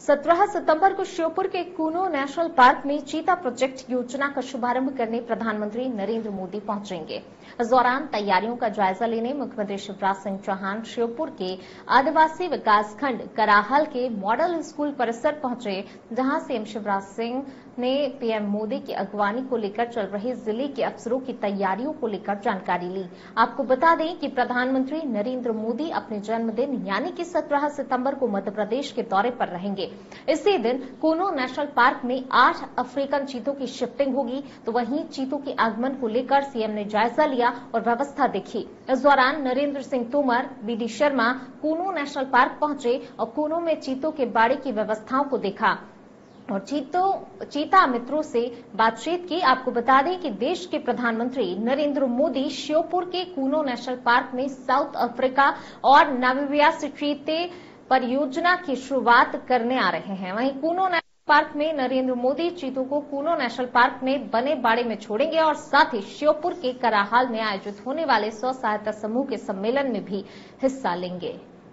17 सितंबर को श्योपुर के Kuno national park में चीता प्रोजेक्ट योजना का शुभारंभ करने प्रधानमंत्री नरेंद्र मोदी पहुंचेंगे। इस दौरान तैयारियों का जायजा लेने मुख्यमंत्री शिवराज सिंह चौहान श्योपुर के आदिवासी विकासखंड कराहल के मॉडल स्कूल परिसर पहुंचे, जहां सीएम शिवराज सिंह ने पीएम मोदी की अगवानी को लेकर चल रही जिले के अफसरों की तैयारियों को लेकर जानकारी ली। आपको बता दें कि प्रधानमंत्री नरेंद्र मोदी अपने जन्मदिन यानी कि 17 सितंबर को मध्य प्रदेश के दौरे पर रहेंगे। इसी दिन कूनो नेशनल पार्क में 8 अफ्रीकन चीतों की शिफ्टिंग होगी, तो वहीं चीतों के आगमन को लेकर सीएम ने जायजा लिया और व्यवस्था देखी। इस दौरान Narendra Singh Tomar, BD Sharma Kuno national park पहुंचे और कूनो में चीतों के बाड़े की व्यवस्थाओं को देखा और चीता मित्रों से बातचीत की। आपको बता दें कि देश के प्रधानमंत्री नरेंद्र मोदी श्योपुर के कूनो नेशनल पार्क में साउथ अफ्रीका और नामीबिया से चीते परियोजना की शुरुआत करने आ रहे हैं। वहीं कूनो नेशनल पार्क में नरेंद्र मोदी चीतों को कूनो नेशनल पार्क में बने बाड़े में छोड़ेंगे और साथ ही श्योपुर के कराहाल में आयोजित होने वाले स्व सहायता समूह के सम्मेलन में भी हिस्सा लेंगे।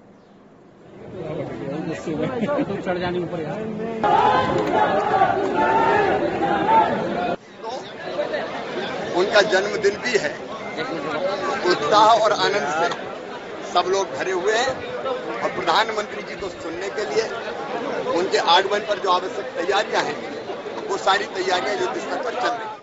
उनका जन्मदिन भी है। उत्साह और आनंद से सब लोग भरे हुए हैं और प्रधानमंत्री जी को सुनने के लिए उनके आगमन पर जो आवश्यक तैयारियां हैं, वो सारी तैयारियां युद्धस्तर पर चल रही हैं।